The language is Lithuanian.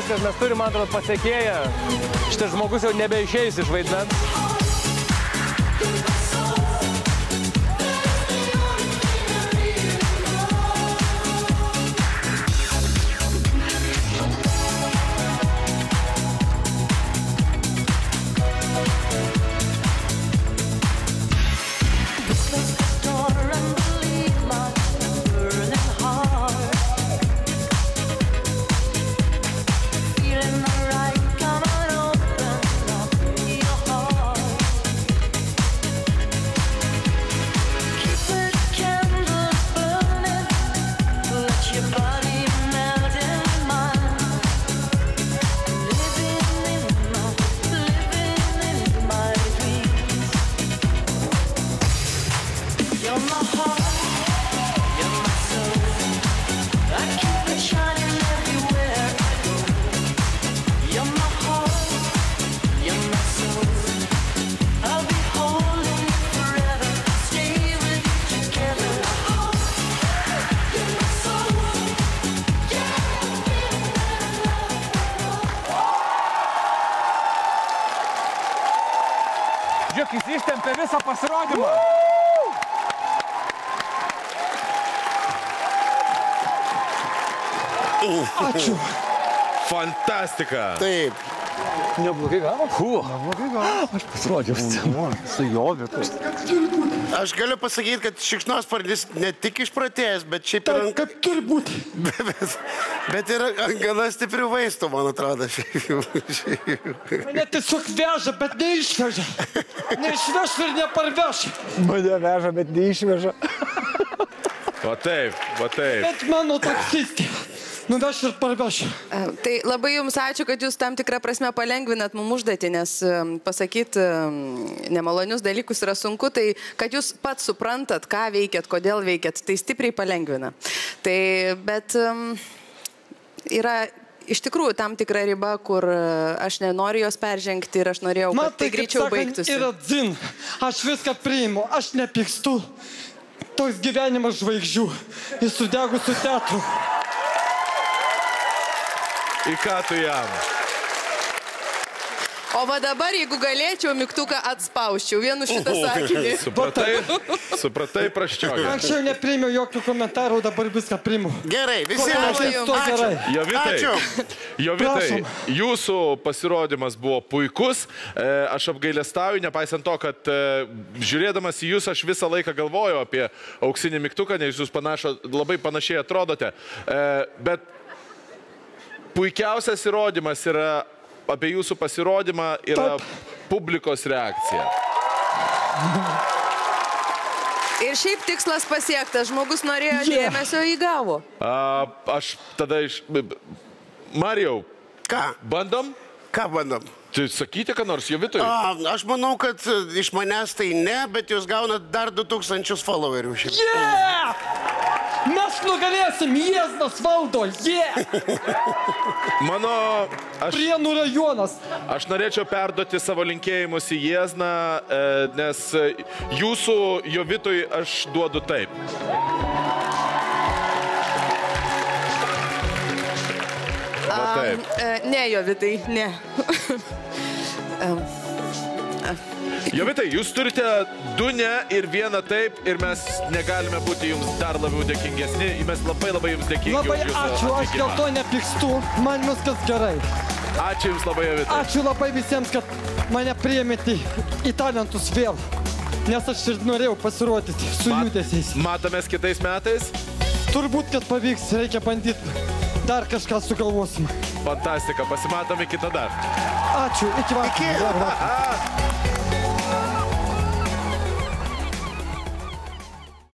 kad mes turim, man atrodo, pasiekėję. Šitas žmogus jau nebeišeis iš vaidmens. Žiūrėk, jis ištempė visą pasirodymą. Ačiū. Fantastika. Taip. Neblogai gavo? Neblogai gavo. Aš pasirodžiau su jo vietu. Aš galiu pasakyti, kad šikšnosparnis ne tik išpratėjęs, bet šiaip ir... Kaip turi būti. Bet yra gana stiprių vaistų, man atrodo. Mane tiesiog veža, bet neišveža. Neišveš ir neparveš. Mane veža, bet neišveža. Va taip, va taip. Bet mano taksistė. Nuveš ir parveš. Tai labai jums ačiū, kad jūs tam tikrą prasme palengvinat mums užduotį, nes pasakyti nemalonius dalykus yra sunku, tai kad jūs pats suprantat, ką veikiat, kodėl veikiat, tai stipriai palengvina. Tai, bet yra iš tikrųjų tam tikra riba, kur aš nenoriu jos peržengti ir aš norėjau, kad tai greičiau baigtųsi. Yra dzin. Aš viską priimu, aš nepykstu. Toks gyvenimas žvaigždžių į sudegusių teatrų. Į ką tu jam? O va dabar, jeigu galėčiau, mygtuką atspausčiau vienu šitą sakinį. Supratai praščiau. Anksčiau nepriimiau jokių komentarų, dabar viską priimu. Gerai, visiems. Jovitai, Jovitai, jūsų pasirodymas buvo puikus. Aš apgailestauju, nepaisant to, kad žiūrėdamas į jūs, aš visą laiką galvoju apie auksinį mygtuką, nes jūs labai panašiai atrodote. Bet puikiausias įrodymas yra apie jūsų pasirodymą yra publikos reakcija. Ir šiaip tikslas pasiektas, žmogus norėjo dėmesio, įgavo. Aš tada Marijau. Ką? Bandom? Ką bandom? Tai sakyti, ką nors, Jovitui? Aš manau, kad iš manęs tai ne, bet jūs gaunat dar 2000 followerių šiaip. Mes nugalėsim, Jieznas valdo, Prienų rajonas. Aš norėčiau perduoti savo linkėjimus į Jiezną, nes jūsų Jovitui aš duodu taip. Ne, Jovitai, ne. Jovitai, jūs turite 2 ne ir 1 taip ir mes negalime būti jums dar labiau dėkingesni. Mes labai jums dėkingi už jūsų ačiū, atvykimą. aš dėl to nepykstu, man viskas gerai. Ačiū jums labai, Jovitai. Ačiū labai visiems, kad mane priėmėte į talentus vėl, nes aš ir norėjau pasirodyti su judesiais. Matomės kitais metais? Turbūt, kad pavyks, reikia bandyti. Dar kažką sugalvosim. Fantastika, pasimatome kitą dar. Ačiū, iki vakaro.